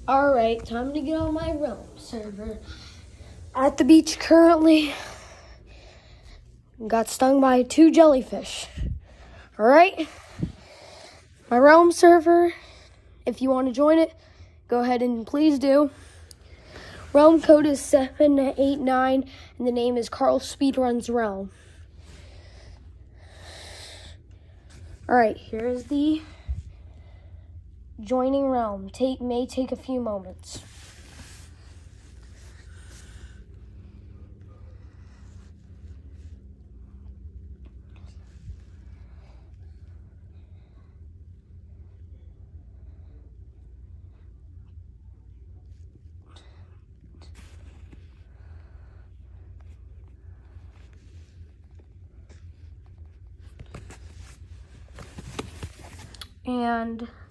Alright, time to get on my Realm server. At the beach currently. Got stung by 2 jellyfish. Alright? My Realm server, if you want to join it, go ahead and please do. Realm code is 789, and the name is Carl Speedruns Realm. Alright, here's the joining Realm. May take a few moments. And